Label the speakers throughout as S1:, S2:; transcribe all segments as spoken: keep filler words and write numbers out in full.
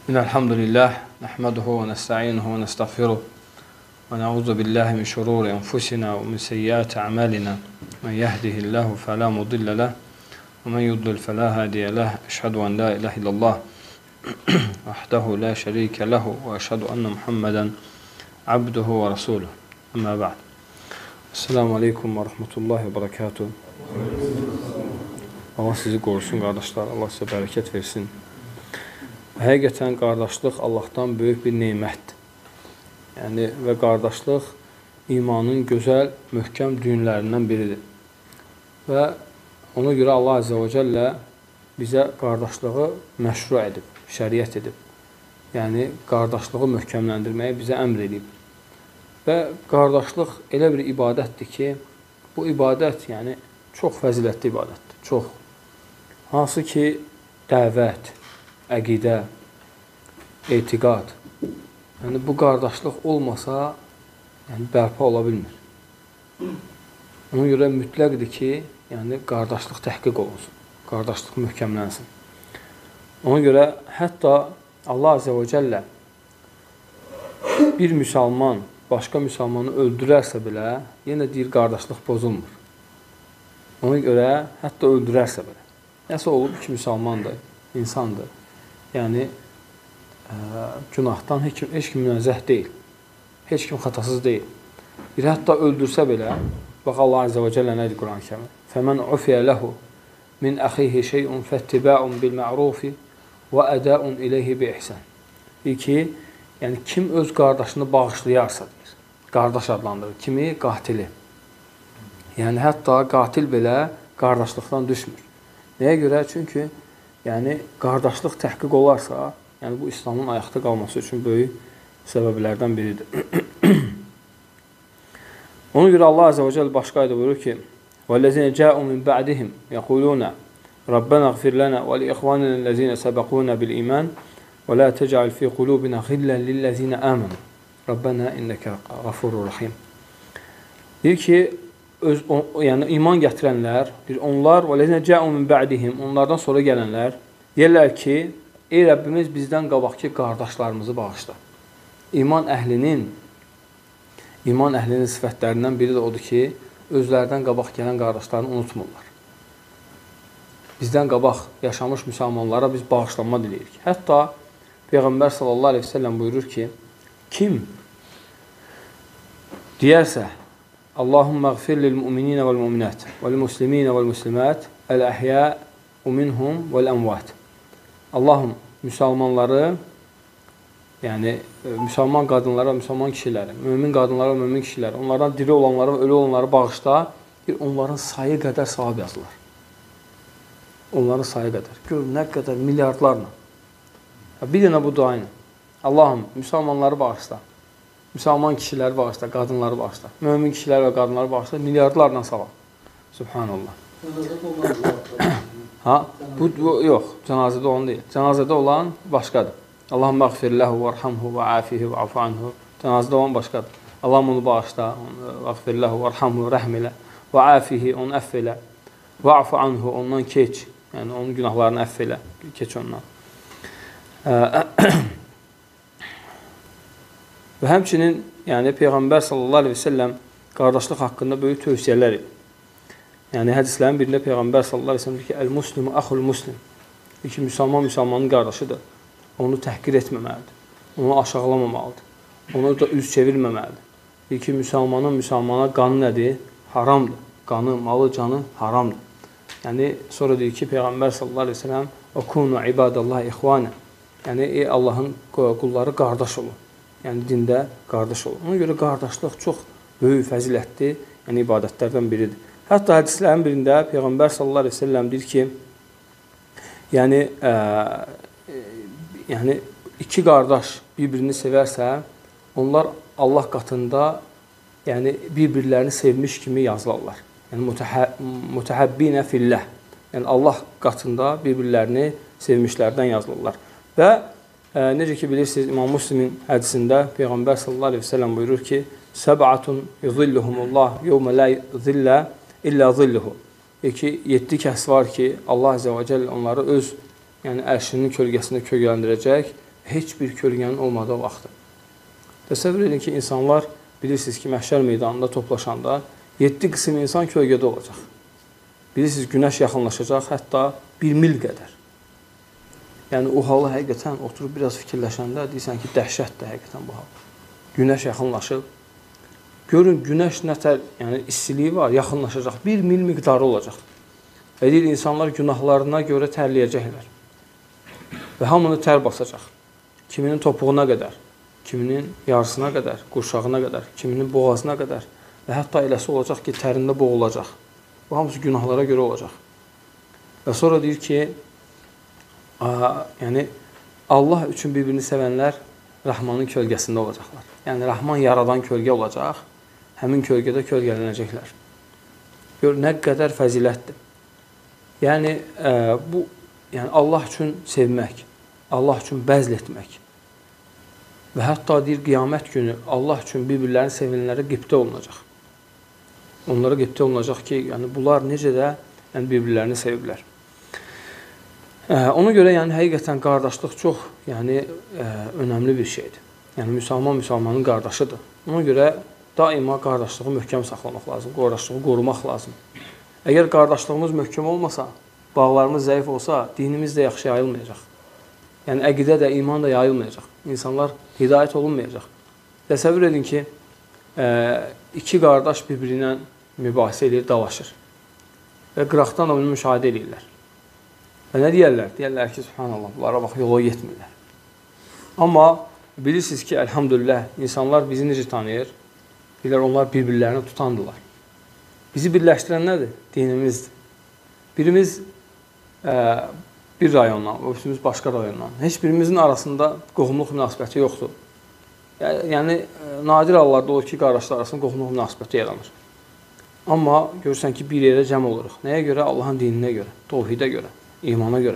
S1: Innelhamdülillah, nəhməduhu və nəstə'inuhu və nəstəğfiruh və nə'udzu billahi min şururi enfusinə və min seyyiati a'malina. Men yehdihillahu fela mudille leh və men yudlil fela hadiye leh. Eşhedü en la ilahe illallah vahdehu la şerike lehu və eşhedü enne Muhammeden abduhu və rasuluh. Amma ba'd. Esselamu aleykum və rahmetullahi və berekatuhu. Allah sizi qorusun qardaşlar, Allah sizə bərəkət versin. Həqiqətən qardaşlıq Allahdan böyük bir neymətdir. Yəni, və qardaşlıq imanın gözəl, möhkəm düyünlərindən biridir. Və ona görə Allah Azze və Cəllə bizə qardaşlığı məşru edib, şəriət edib. Yəni, qardaşlığı möhkəmləndirməyi bizə əmr edib. Və qardaşlıq elə bir ibadətdir ki, bu ibadət yəni, çox fəzilətli ibadətdir, çox. Hansı ki, dəvət, əqidə, etiqad. Yəni, bu qardaşlıq olmasa, yəni, bərpa ola bilmir. Ona görə mütləqdir ki, yəni, qardaşlıq təhqiq olunsun, qardaşlıq möhkəmlənsin. Ona görə hətta Allah Azze və Cəllə bir müsəlman başqa müsəlmanı öldürərsə belə, yenə deyir, qardaşlıq pozulmur. Ona görə hətta öldürərsə belə. Nəsə olub ki, müsəlmandır, insandır. Yəni, ə, günahdan heç, heç kim münəzzəh deyil. Heç kim xatasız deyil. Bir hətta öldürsə belə, bax Allah Azze və Cəllə nədir Quran-ı Kərim? Fəmən ufiyə ləhu min əxihi şeyun fəttibəun bil mə'rufi və ədəun iləyhi bi ihsən. Deyir ki, yəni kim öz qardaşını bağışlayarsa, deyir. Qardaş adlandırır. Kimi? Qatili. Yəni, hətta qatil belə qardaşlıqdan düşmür. Nəyə görə? Çünki yəni, qardaşlıq təhqiq olarsa, yəni bu İslamın ayaqda qalması üçün böyük səbəblərdən biridir. Ona görə Allah Azze və Cəllə başqa ayda buyurur ki, وَالَّذِينَ جَاءُوا مِنْ بَعْدِهِمْ يَقُولُونَ رَبَّنَا اغْفِرْ لَنَا وَلِإِخْوَانِنَا الَّذِينَ سَبَقُونَا بِالْإِيمَانِ وَلَا تَجْعَلْ فِي قُلُوبِنَا غِلًّا لِلَّذِينَ آمَنُوا رَبَّنَا إِنَّكَ غَفُورٌ رَحِيمٌ. Deyir ki, öz, o, yəni iman gətirənlər, onlar وَالَّذِينَ جَاءُوا مِنْ بَعْدِهِمْ onlardan sonra gələnlər deyirlər ki, ey Rəbbimiz bizdən qabaqki qardaşlarımızı bağışla. İman əhlinin iman əhlinin sifətlərindən biri də odur ki, özlərdən qabaq gələn qardaşlarını unutmurlar. Bizdən qabaq yaşamış müsəlmanlara biz bağışlanma diləyirik. Hətta Peyğəmbər sallallahu aleyhi ve sellem buyurur ki, kim deyərsə Allahümməğfir lil-müminə vəl-müminət vəl-musliminə vəl-muslimət əl-əhyə minhum vəl-əmvat. Allahım müsəlmanları, yəni müsəlman qadınlara, müsəlman kişiləri, mömin qadınlara, mömin kişiləri, onlardan diri olanları və ölü olanları bağışla, onların sayı qədər savab yazılır. Onların sayı qədər. Gör, nə qədər milyardlarla. Bir dənə bu duayla. Allahım, müsəlmanları bağışla, müsəlman kişiləri bağışla, qadınları bağışla, mömin kişiləri və qadınları bağışla, milyardlarla savab. Subhanallah. Ha, bu, bu yox, cənazədə olan deyil. Cənazədə olan başqadır. Allahümmə əğfir ləhu və rəhamhu və afihi və afu anhu. Cənazədə olan başqadır. Allahım onu bağışla, əğfir ləhu və rəhamhu, rəhm elə və afihi, onu əff elə və afu anhu, ondan keç. Yəni, onun günahlarını əff elə, keç ondan. Və həmçinin, yəni, Peyğəmbər sallallahu aleyhi ve sellem qardaşlıq haqqında böyük tövsiyələr edir. Yəni, hədislərin birində Peyğəmbər sallallahu aleyhi ve sellem deyir ki, əl-muslimu əxul muslim. Deyir ki, müsəlman müsəlmanın qardaşıdır. Onu təhqir etməməlidir. Onu aşağılamamalıdır. Ona da üz çevirməməlidir. Deyir ki, müsəlmanın müsəlmana qanı nədir? Haramdır. Qanı, malı, canı haramdır. Yəni, sonra deyir ki, Peyğəmbər sallallahu aleyhi ve sellem وَكُونُوا عِبَادَ اللّٰهِ إِخْوَانًا. Yəni, ey Allahın qulları qardaş olun. Yəni, dində qardaş olun. Ona görə qardaşlıq çox böyük fəzilətli, yəni ibadətlərdən biridir. Hətta hədislərin birində Peyğəmbər sallallahu aleyhi ve sellem deyir ki, yəni, ə, yəni, iki qardaş bir-birini sevərsə, onlar Allah qatında yəni, bir-birlərini sevmiş kimi yazılarlar. Yəni, mütəhəbbinə filləh. Yəni, Allah qatında bir-birlərini sevmişlərdən yazılırlar. Və ə, necə ki, bilirsiniz, İmam Müslimin hədisində Peyğəmbər sallallahu aleyhi ve sellem buyurur ki, Səb'atun yuzilluhumullah yevmə la zillə illə zilluhu. ki, yeddi kəs var ki, Allah Azze və Cəllə onları öz yəni ərşinin kölgəsində kölgələndirəcək heç bir kölgənin olmadığı vaxtdır. Təsəvvür edin ki, insanlar bilirsiniz ki, məhşər meydanında toplaşanda yeddi qism insan kölgədə olacaq. Bilirsiniz, günəş yaxınlaşacaq, hətta bir mil qədər. Yəni, o halı həqiqətən oturub biraz fikirləşəndə deyirsən ki, dəhşətdir həqiqətən bu hal. Günəş yaxınlaşıb. Görün, günəş nətər, yəni istiliyi var, yaxınlaşacaq. Bir mil miqdarı olacaq. Və deyir, insanlar günahlarına görə tərləyəcəklər. Və hamını tər basacaq. Kiminin topuğuna qədər, kiminin yarısına qədər, qurşağına qədər, kiminin boğazına qədər və hətta eləsi olacaq ki, tərində boğulacaq. Bu hamısı günahlara görə olacaq. Və sonra deyir ki, yəni Allah üçün bir-birini sevənlər Rəhmanın kölgəsində olacaqlar. Yəni Rəhman yaradan kölgə olacaq, həmin kölgədə kölgələnəcəklər. Gör, nə qədər fəzilətdir. Yəni, ə, bu, yəni Allah üçün sevmək, Allah üçün bəzl etmək və hətta deyir, qiyamət günü Allah üçün bir-birlərini sevinlərə qibtə olunacaq. Onlara qibtə olunacaq ki, yəni bunlar necə də yəni, bir-birlərini seviblər. Ona görə yəni, həqiqətən qardaşlıq çox yəni, ə, önəmli bir şeydir. Yəni, müsəlman müsəlmanın qardaşıdır. Ona görə daima qardaşlığı möhkəm saxlamaq lazım, qardaşlığı qorumaq lazım. Əgər qardaşlığımız möhkəm olmasa, bağlarımız zəif olsa, dinimiz də yaxşı yayılmayacaq. Yəni, əqidə də, iman da yayılmayacaq. İnsanlar hidayət olunmayacaq. Təsəvvür edin ki, ə, iki qardaş bir-birinə mübahisə edir, dalaşır. Və qıraqdan da onu müşahidə edirlər. Və nə deyərlər? Deyərlər ki, subhanallah, bunlara bax, yola yetmirlər. Amma bilirsiniz ki, əlhamdülillah, insanlar bizi necə tanıyır? Deyirlər, onlar bir-birlərini tutandılar. Bizi birləşdirən nədir? Dinimizdir. Birimiz ə, bir rayondan, öbürsümüz başqa rayondan. Heç birimizin arasında qohumluq münasibəti yoxdur. Yəni, nadir hallarda olur ki, qardaşlar arasında qohumluq münasibəti yaranır. Amma görürsən ki, bir yerə cəm oluruq. Nəyə görə? Allahın dininə görə, tövhidə görə, imana görə.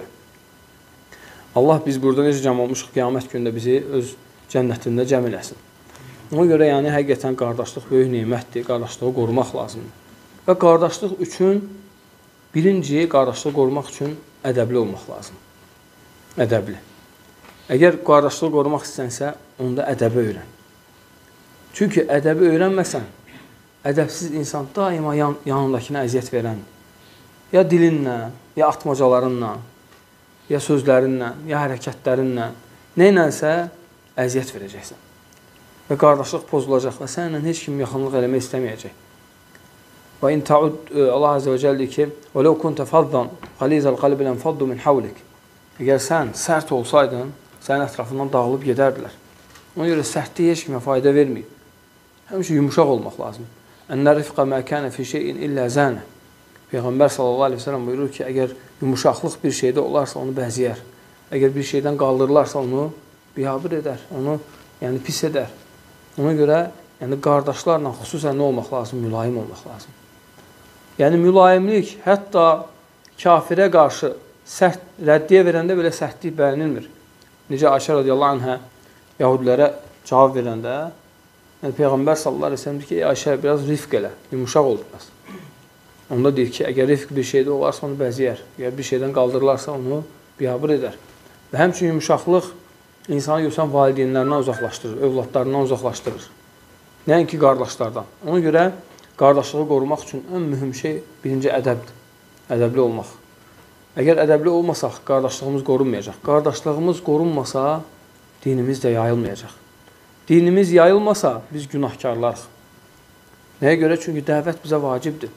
S1: Allah biz burada necə cəm olmuşuq, qiyamət gündə bizi öz cənnətində cəm eləsin. Ona görə yəni, həqiqətən qardaşlıq böyük neymətdir, qardaşlığı qorumaq lazımdır. Və qardaşlıq üçün, birinci, qardaşlığı qorumaq üçün ədəbli olmaq lazım. Ədəbli. Əgər qardaşlığı qorumaq istənsə, onda ədəbi öyrən. Çünki ədəbi öyrənməsən, ədəbsiz insan daima yan, yanındakına əziyyət verən, ya dilinlə, ya atmacalarınla, ya sözlərinlə, ya hərəkətlərinlə, neynənsə əziyyət verəcəksən. Və qardaşlıq pozulacaq və səninlə heç kim yaxınlıq eləmək istəməyəcək. Və in ta'ud, Allah Azə və Cəllə deyir ki, وَلَوْ كُنْتَ فَضًّا غَلِيظَ الْقَلْبِ لَنْفَضُّ مِنْ حَوْلِكَ. Əgər sən sərt olsaydın, sənin ətrafından dağılıb gedərdilər. Ona görə sərtlik heç kimə fayda verməyib. Həmişə yumuşaq olmaq lazım. Ən-nə rifqə mə kənə fi şeyin illə zənə. Peyğəmbər sallallahu aleyhi ve sellem buyurur ki, əgər yumuşaqlıq bir şeydə olarsa onu bəziyər. Əgər bir şeydən qaldırılarsa onu biabır edər, onu yəni pis edər. Ona görə yəni qardaşlarla xüsusən nə olmaq lazım? Mülayim olmaq lazım. Yəni mülayimlik hətta kafirə qarşı sərt rəddiyə verəndə belə sərtlik bəyənilmir. Necə Ayşə radiyallahu anhə Yahudilərə cavab verəndə yəni Peyğəmbər sallallahu aleyhi ve sellem deyir ki, Ayşə biraz rifq elə, yumuşaq ol biraz. Onda deyir ki, əgər rifq bir şeydə olarsa onu bəziyər, əgər bir şeydən qaldırılarsa onu biabır edər. Və həmçinin yumuşaqlıq insanı görsən valideynlərindən uzaqlaşdırır, övladlarından uzaqlaşdırır. Nəinki qardaşlardan. Ona görə qardaşlığı qorumaq üçün ən mühüm şey birinci ədəbdir, ədəbli olmaq. Əgər ədəbli olmasaq, qardaşlığımız qorunmayacaq. Qardaşlığımız qorunmasa, dinimiz də yayılmayacaq. Dinimiz yayılmasa, biz günahkarlarıq. Nəyə görə? Çünki dəvət bizə vacibdir.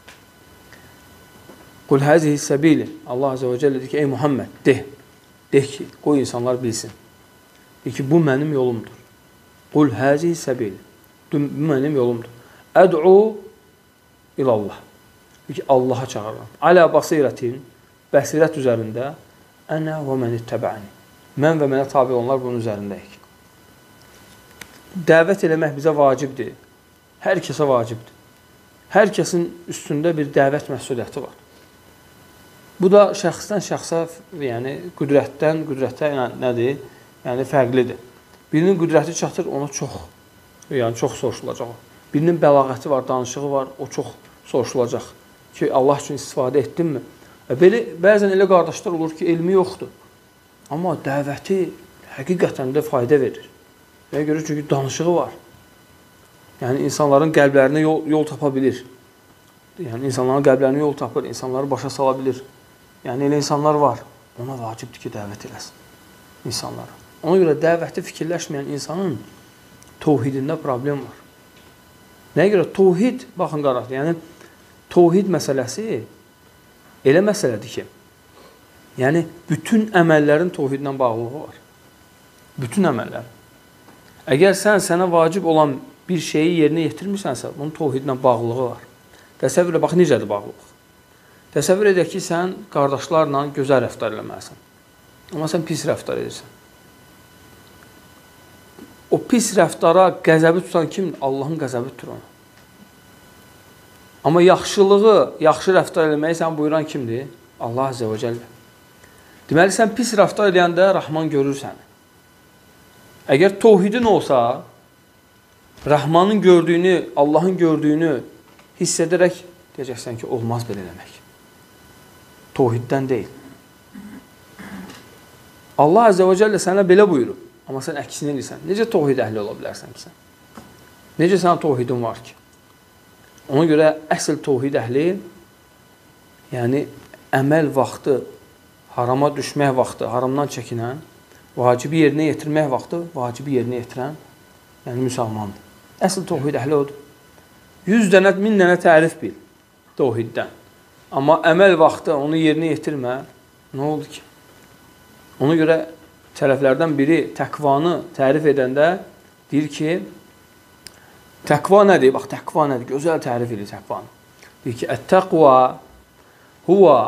S1: Qul həzihi səbili. Allah Azə və Cəllə deyir ki, ey Muhammed, de. De ki, qoy insanlar bilsin. De ki, bu mənim yolumdur. Qul həzihi səbili. Bu mənim yolumdur. Əd'u ilallah. De ki, Allaha çağırıram. Alə basirətin, bəsirət üzərində, ənə və məni təbəəni. Mən və mənə tabi olanlar bunun üzərindəyik. Dəvət eləmək bizə vacibdir. Hər kəsə vacibdir. Hər kəsin üstündə bir dəvət məsuliyyəti var. Bu da şəxsdən şəxsə, yəni qüdrətdən qüdrətə yəni, nədir? Yəni fərqlidir. Birinin qüdrəti çatır, ona çox, yəni çox soruşulacaq. Birinin bəlağəti var, danışığı var, o çox soruşulacaq. Ki, Allah üçün istifadə etdinmi? Belə, bəzən elə qardaşlar olur ki, elmi yoxdur. Amma dəvəti həqiqətən də fayda verir. Nəyə görə? Çünki danışığı var. Yəni, insanların qəlblərinə yol, yol tapa bilir. Yəni, insanların qəlblərinə yol tapır, insanları başa sala bilir. Yəni, elə insanlar var. Ona vacibdir ki, dəvət eləsin insanlara. Ona görə dəvətdə fikirləşməyən insanın tovhidində problem var. Nəyə görə? Tovhid, baxın qaraq, yəni, tovhid məsələsi elə məsələdir ki, yəni, bütün əməllərin tovhidlə bağlılığı var. Bütün əməllər. Əgər sən sənə vacib olan bir şeyi yerinə yetirmirsənsə, bunun tovhidlə bağlılığı var. Təsəvvür elə, bax, necədir bağlılıq? Təsəvvür edək ki, sən qardaşlarla gözəl rəftar eləməlisən. Amma sən pis rəftar edirsən. O pis rəftara qəzəbi tutan kimdir? Allahın qəzəbi tutur onu. Amma yaxşılığı, yaxşı rəftar eləməyi sən buyuran kimdir? Allah Azze və Cəllə. Deməli, sən pis rəftar eləyəndə Rahman görür səni. Əgər tovhidin olsa, Rahmanın gördüyünü, Allahın gördüyünü hiss edərək deyəcəksən ki, olmaz belə eləmək. Tovhiddən deyil. Allah Azze və Cəllə sənə belə buyurur, amma sən əksini edirsən. Necə tovhid əhli ola bilərsən ki sən? Necə sənin tovhidin var ki? Ona görə əsl tovhid əhli, yəni əməl vaxtı, harama düşmək vaxtı, haramdan çəkinən, vacibi yerinə yetirmək vaxtı, vacibi yerinə yetirən, yəni müsəlmandır. Əsl tovhid əhli odur. Yüz dənə, min dənə tərif bil tovhiddən. Amma əməl vaxtı onu yerinə yetirmə, nə oldu ki? Ona görə tərəflərdən biri təqvanı tərif edəndə deyir ki, təqva nədir? Bax, təqva nədir? Gözəl tərif edir təqvanı. Deyir ki, ət-təqva huva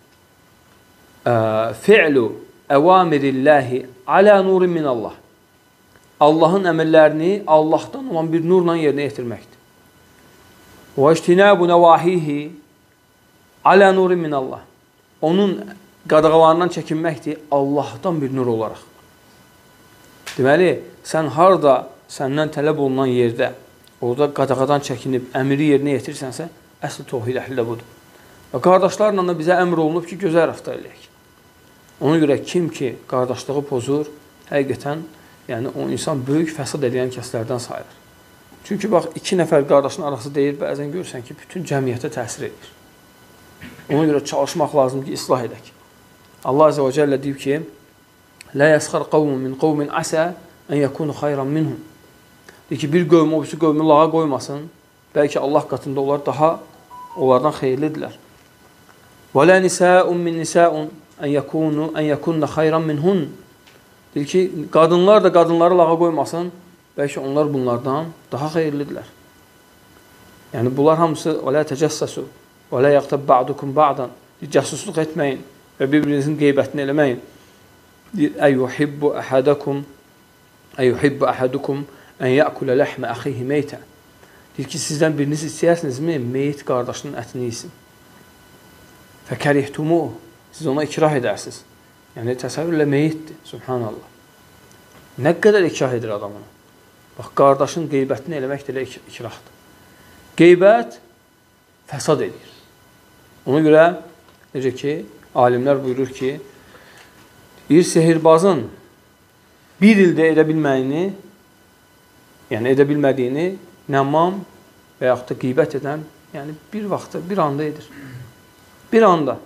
S1: fi'lu əvamirilləhi alə nurin minallah. Allahın əməllərini Allahdan olan bir nurla yerinə yetirməkdir. Və iştinəbu nəvahihi alə nurin minallah. Onun qadağalarından çəkinməkdir Allahdan bir nur olaraq. Deməli, sən harada səndən tələb olunan yerdə, orada qadağadan çəkinib əmri yerinə yetirsənsə, əsl tovhid əhli də budur. Və qardaşlarla da bizə əmr olunub ki, gözəl rəftar eləyək. Ona görə kim ki, qardaşlığı pozur, həqiqətən, yəni o insan böyük fəsad edən kəslərdən sayılır. Çünki bax, iki nəfər qardaşın arası deyir, bəzən görürsən ki, bütün cəmiyyətə təsir edir. Ona görə çalışmaq lazımdır ki, islah edək. Allah Azze və Cəllə deyib ki, Lə yəsxar qavmun min qavmin əsə ən yəkunu xayran minhum. Deyir ki, bir qövmü, o birisi qövmü lağa qoymasın, bəlkə Allah qatında onlar daha onlardan xeyirlidirlər. Və lə nisəun min nisəun ən yəkunu ən yəkunna xayran minhun. Deyir ki, qadınlar da qadınları lağa qoymasın, bəlkə onlar bunlardan daha xeyirlidirlər. Yəni, bunlar hamısı və lə təcəssəsu və lə yəqtəb ba'dukum ba'dan. Cəsusluq etməyin və bir-birinizin qeybətini eləməyin. Əyyuhibbu əhədəkum əyyuhibbu əhədukum ən yəkulə ləhmə əxihi meytə. Deyir ki, sizdən biriniz istəyərsinizmi? Meyit qardaşının ətini yesin. Fəkərihtumu. Siz ona ikrah edərsiniz. Yəni, təsəvvürlə meyitdir. Subhanallah. Nə qədər ikrah edir adamına? Bax, qardaşın qeybətini eləmək də elə ikrahdır. Qeybət fəsad edir. Ona görə, necə ki, alimlər buyurur ki, bir sehirbazın bir ildə edə bilməyini, yəni edə bilmədiyini nəmmam və yaxud da qeybət edən, yəni bir vaxtda, bir anda edir. Bir anda.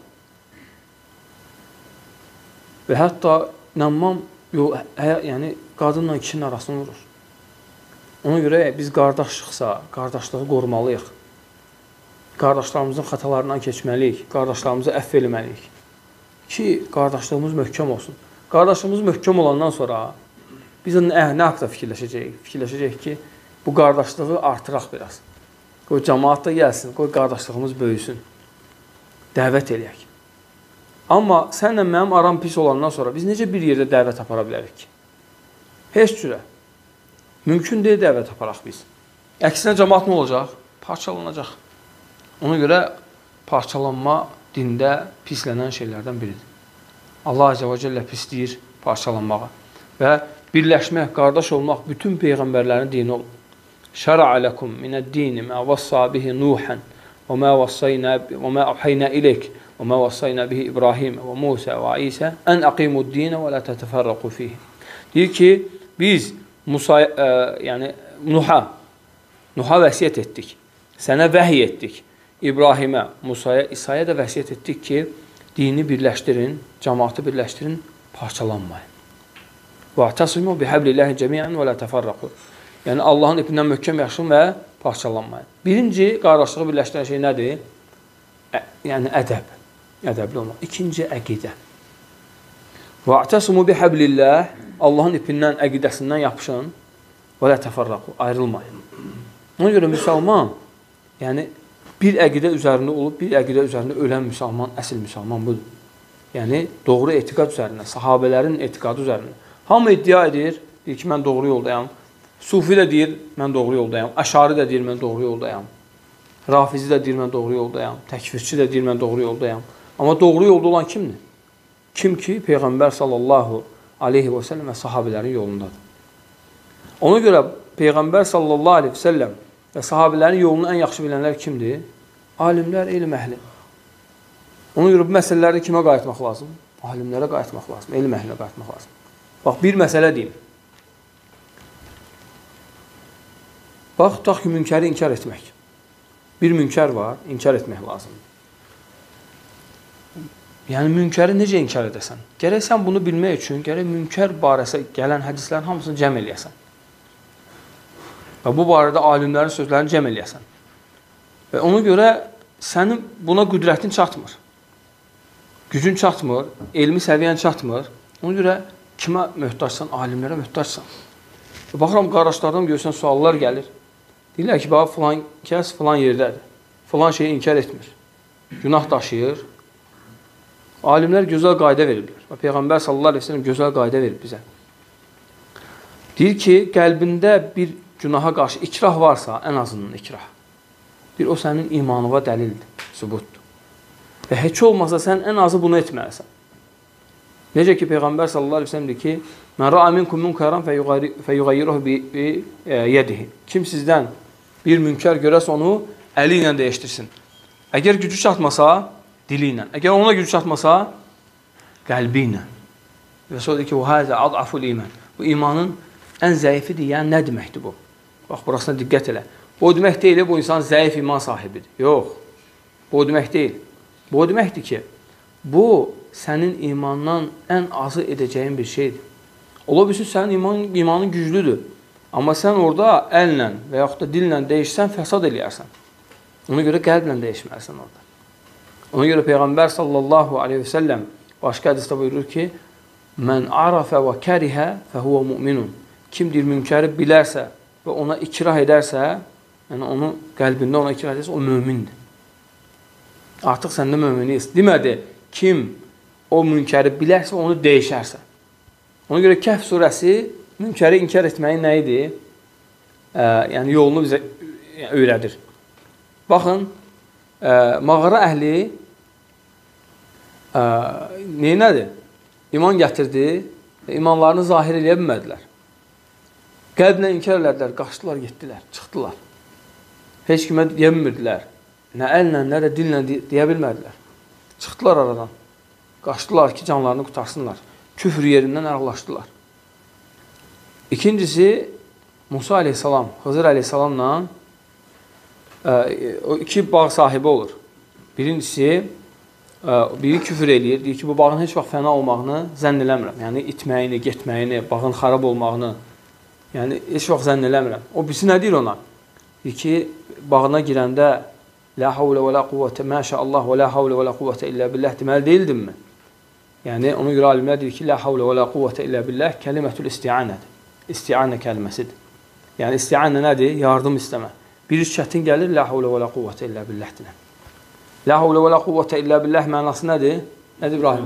S1: Və hətta nəmmam, yəni qadınla kişinin arasını vurur. Ona görə biz qardaşlıqsa, qardaşlığı qorumalıyıq. Qardaşlarımızın xatalarından keçməliyik, qardaşlarımızı əfv eləməliyik ki, qardaşlığımız möhkəm olsun. Qardaşlığımız möhkəm olandan sonra biz nə, nə haqda fikirləşəcəyik? Fikirləşəcəyik ki, bu qardaşlığı artıraq biraz. Qoy cəmaat da gəlsin, qoy qardaşlığımız böyüsün. Dəvət eləyək. Amma sənlə mənim aram pis olandan sonra biz necə bir yerdə dəvət apara bilərik ki? Heç cürə. Mümkün deyil dəvət aparaq biz. Əksinə cəmaat nə olacaq? Parçalanacaq. Ona görə parçalanma dində pislənən şeylərdən biridir. Allah Azze və Cəllə pisləyir parçalanmağa. Və birləşmək, qardaş olmaq bütün peyğəmbərlərin dini olub. Şərə ləkum minəd-dini mə vəssa bihi Nuhən və mə əvhəynə iləyk və mə vəssayna bihi İbrahim və Musa və İsə ən əqimud-dinə və lə tətəfərrəqu fihi. Deyir ki, biz Musa, ə, yəni Nuha, Nuha vəsiyyət etdik. Sənə vəhiy etdik. İbrahimə, Musaya, İsa'ya da vəsiyyət etdik ki, dini birləşdirin, cəmaatı birləşdirin, parçalanmayın. وَاَعْتَصِمُوا بِحَبْلِ اللّٰهِ جَمِيعًا وَلَا تَفَرَّقُوا. Yəni, Allahın ipindən möhkəm yaşın və parçalanmayın. Birinci, qardaşlığı birləşdirən şey nədir? Ə, yəni, ədəb. Ədəbli olmaq. İkinci, əqidə. وَاَعْتَصِمُوا بِحَبْلِ اللّٰهِ. Allahın ipindən, əqidəsindən yapışın. وَلَا تَفَرَّقُوا. Ayrılmayın. Ona görə müsəlman, yəni, bir əqidə üzərində olub, bir əqidə üzərində ölən müsəlman, əsl müsəlman budur. Yəni, doğru etiqad üzərində, sahabələrin etiqadı üzərində. Hamı iddia edir, deyir ki, mən doğru yoldayam. Sufi də deyir, mən doğru yoldayam. Əşari də deyir, mən doğru yoldayam. Rafizi də deyir, mən doğru yoldayam. Təkfirçi də deyir, mən doğru yoldayam. Amma doğru yolda olan kimdir? Kim ki, Peyğəmbər sallallahu aleyhi və səlləm və sahabələrin yolundadır. Ona görə Peyğəmbər sallallahu aleyhi və səlləm və sahabələrin yolunu ən yaxşı bilənlər kimdir? Alimlər, elm əhli. Ona görə bu məsələlərdə kimə qayıtmaq lazım? Alimlərə qayıtmaq lazım, elm əhlinə qayıtmaq lazım. Bax, bir məsələ deyim. Bax, tutaq ki, münkəri inkar etmək. Bir münkər var, inkar etmək lazımdır. Yəni, münkəri necə inkar edəsən? Gərək sən bunu bilmək üçün, gərək münkər barəsə gələn hədislərin hamısını cəm eləyəsən. Və bu barədə alimlərin sözlərini cəm eləyəsən. Və ona görə sənin buna qüdrətin çatmır. Gücün çatmır, elmi səviyyən çatmır. Ona görə kimə möhtacsan? Alimlərə möhtacsan. Və baxıram, qardaşlardan görürsən, suallar gəlir. Deyirlər ki, bax, filan kəs filan yerdədir. Filan şeyi inkar etmir. Günah daşıyır. Alimlər gözəl qayda veriblər. Və Peyğəmbər sallallahu aleyhi ve sellem gözəl qayda verib bizə. Deyir ki, qəlbində bir günaha qarşı ikrah varsa, ən azından ikrah. Bir, o sənin imanıva dəlildir, sübutdur. Və heç olmasa sən ən azı bunu etməlisən. Necə ki, Peyğəmbər sallallahu aleyhi ve sellem deyir ki, mən ra'a minkum munkaran feyugayyiruhu bi yedihi. Kim sizdən bir münkər görəsə onu əli ilə dəyişdirsin. Əgər gücü çatmasa, dili ilə. Əgər ona gücü çatmasa, qəlbi ilə. Və sonra deyir ki, وَهَذَا عَضْعَفُ الْإِيمَانِ. Bu imanın ən zəifidir. Yəni, nə deməkdir bu? Bax, burasına diqqət elə. Bu demək deyil, bu insan zəif iman sahibidir. Yox, bu demək deyil. Bu deməkdir ki, bu sənin imandan ən azı edəcəyin bir şeydir. Ola bilsin, sənin iman, imanın güclüdür. Amma sən orada əllə və yaxud da dillə dəyişsən, fəsad eləyərsən. Ona görə qəlblə dəyişməlisən orada. Ona görə Peyğəmbər sallallahu aleyhi və səlləm başqa hədisdə buyurur ki, mən arafə və kərihə fəhuvə müminun. Kim deyir, münkəri bilərsə və ona ikrah edərsə, yəni onu qəlbində ona ikrah edərsə, o mömindir. Artıq səndə möminiyiz. Demədi, kim o münkəri bilərsə, onu dəyişərsə. Ona görə Kəhf surəsi münkəri inkar etməyin nə idi? Ə, yəni yolunu bizə öyrədir. Baxın, ə, mağara əhli ə, neynədir? İman gətirdi və imanlarını zahir eləyə bilmədilər. Qəlblə inkar elədilər, qaçdılar, getdilər, çıxdılar. Heç kimə deyə bilmirdilər. Nə əllə, nə də dillə deyə bilmədilər. Çıxdılar aradan. Qaçdılar ki, canlarını qutarsınlar. Küfr yerindən əraqlaşdılar. İkincisi, Musa aleyhissalam, Xızır aleyhissalamla ə, o iki bağ sahibi olur. Birincisi, ə, biri küfür eləyir, deyir ki, bu bağın heç vaxt fəna olmağını zənn eləmirəm. Yəni, itməyini, getməyini, bağın xarab olmağını, yəni, heç vaxt zənn eləmirəm. O birisi nə deyir ona? Deyir ki, bağına girəndə la havlə və la quvvətə, məşəallah və la havlə və la quvvətə illə billəh deməli deyildimmi? Yəni, ona görə alimlər deyir ki, la havlə və la quvvətə illə billəh kəlimətül isti'anədir. İsti'anə kəlməsidir. Yəni, isti'anə nədir? Yardım istəmə. Bir iş çətin gəlir, la havlə və la quvvətə illə billəhdir. La havlə və la quvvətə illə billəh mənası nədir? Nədir İbrahim?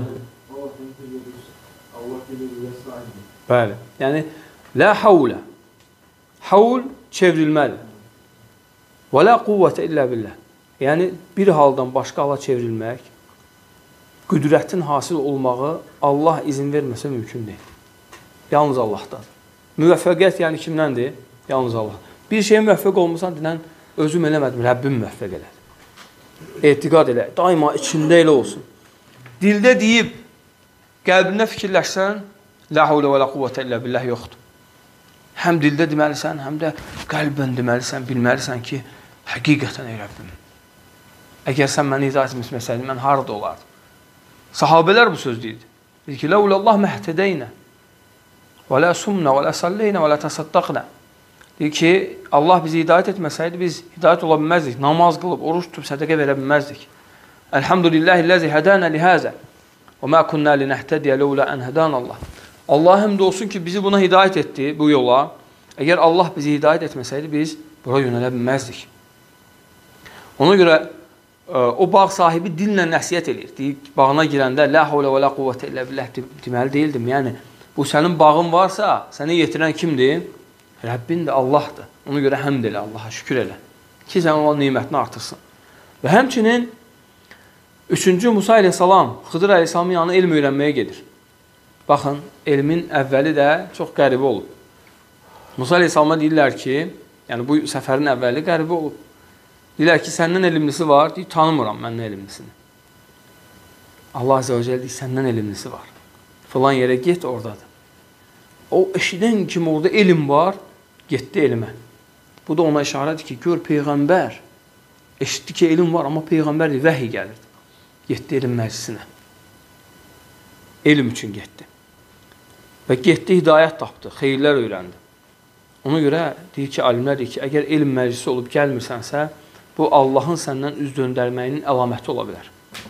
S1: Bəli. Yəni, la havlə. Havl çevrilməli. Və la quvvətə illə billəh. Yəni, bir haldan başqa hala çevrilmək, qüdrətin hasil olmağı Allah izin verməsə mümkün deyil. Yalnız Allahdan. Müvəffəqiyyət yəni kimdəndir? Yalnız Allah. Bir şeyə müvəffəq olmasan, dinən, özüm eləmədim, Rəbbim müvəffəq elədi. Etiqad elə, daima içində elə olsun. Dildə deyib, qəlbində fikirləşsən, la havlə və la quvvətə illə billah yoxdur. Həm dildə deməlisən, həm də qəlbən deməlisən, bilməlisən ki, həqiqətən ey Rəbbim, əgər sən məni hidayət etməsəydin, mən harada olardım? Sahabələr bu söz deyildi. Deyir ki, ləulallah məhtədeynə və lə sumnə və lə salleynə və lə təsaddaqnə. Deyir ki, Allah bizi hidayət etməsəydi, biz hidayət ola bilməzdik, namaz qılıb, oruç tutub, sədəqə verə bilməzdik. Elhamdülillahilləzi hədənə lihəzə və mə kunnə linəhtədiyə ləulə ən hədən Allah. Allah həmd olsun ki, bizi buna hidayət etdi, bu yola. Əgər Allah bizi hidayət etməsəydi, biz bura yönələ bilməzdik. Ona görə o bağ sahibi dillə nəsiyyət edir. Deyir, bağına girəndə la havlə və la quvvətə illə billah deməli deyildim. Yəni, bu sənin bağın varsa, səni yetirən kimdir? Rəbbin də Allahdır. Ona görə həmd elə, Allaha şükür elə. Ki, sən olan neymətini artırsın. Və həmçinin, üçüncü Musa aleyhissalam, Xıdır aleyhissalamın yanına elm öyrənməyə gedir. Baxın, elmin əvvəli də çox qəribə olub. Musa aleyhissalama deyirlər ki, yəni bu səfərin əvvəli qəribə olub. Deyirlər ki, səndən elmlisi var, deyir, tanımıram məndən elmlisini. Allah Azə və Cəllə deyir, səndən elmlisi var. Filan yerə get, oradadır. O, eşidən kimi orada elm var, getdi elmə. Bu da ona işarədir ki, gör, Peyğəmbər, eşitdi ki, elm var, amma Peyğəmbər deyir, vəhiy gəlirdi. Getdi elm məclisinə. Elm üçün getdi. Və getdi, hidayət tapdı, xeyirlər öyrəndi. Ona görə deyir ki, alimlər deyir ki, əgər elm məclisi olub gəlmirsənsə, bu Allahın səndən üz döndərməyinin əlaməti ola bilər.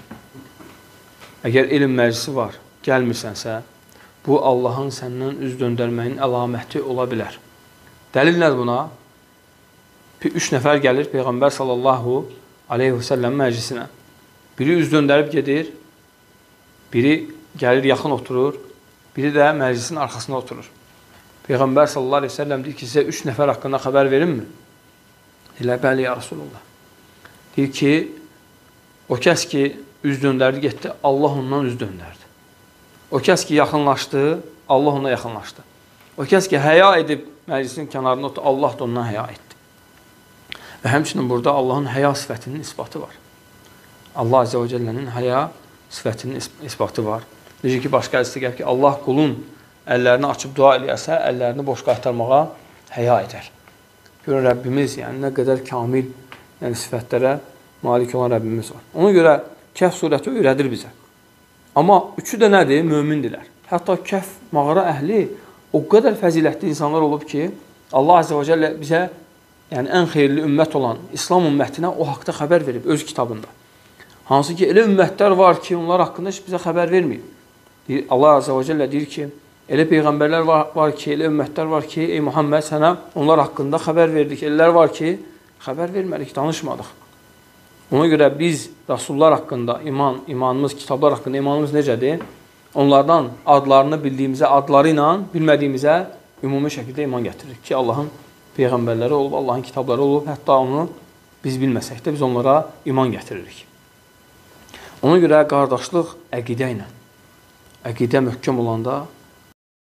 S1: Əgər elm məclisi var, gəlmirsənsə, bu Allahın səndən üz döndərməyinin əlaməti ola bilər. Dəlil nədir buna? Üç nəfər gəlir Peyğəmbər sallallahu aleyhi və səlləm məclisinə. Biri üz döndərib gedir, biri gəlir yaxın oturur, biri də məclisin arxasında oturur. Peyğəmbər sallallahu aleyhi və səlləm deyir ki, sizə üç nəfər haqqında xəbər verimmi? Deyirlər, bəli, ya Rasulullah. Deyir ki, o kəs ki, üz döndərdi, getdi, Allah ondan üz döndərdi. O kəs ki, yaxınlaşdı, Allah ona yaxınlaşdı. O kəs ki, həya edib məclisin kənarında oturdu, Allah da ondan həya etdi. Və həmçinin burada Allahın həya sifətinin isbatı var. Allah Azə və Cəllənin həya sifətinin isbatı var. Necə ki, başqa hədisdə gəlir ki, Allah qulun əllərini açıb dua eləyərsə, əllərini boş qaytarmağa həya edər. Görün, Rəbbimiz, yəni nə qədər kamil yəni, sifətlərə malik olan Rəbbimiz var. Ona görə Kəhf surəti öyrədir bizə. Amma üçü də nədir? Mömindilər. Hətta Kəhf mağara əhli o qədər fəzilətli insanlar olub ki, Allah Azə və Cəllə bizə yəni, ən xeyirli ümmət olan İslam ümmətinə o haqda xəbər verib öz kitabında. Hansı ki, elə ümmətlər var ki, onlar haqqında heç bizə xəbər verməyib. Allah Azə və Cəllə deyir ki, elə peyğəmbərlər var, var ki, elə ümmətlər var ki, ey Muhammed, sənə onlar haqqında xəbər verdik. Ellər var ki, xəbər vermədik, danışmadıq. Ona görə biz Rasullar haqqında iman, imanımız, kitablar haqqında imanımız necədir? Onlardan adlarını bildiyimizə, adları ilə bilmədiyimizə ümumi şəkildə iman gətiririk ki, Allahın peyğəmbərləri olub, Allahın kitabları olub, hətta onu biz bilməsək də biz onlara iman gətiririk. Ona görə qardaşlıq əqidə ilə, əqidə möhkəm olanda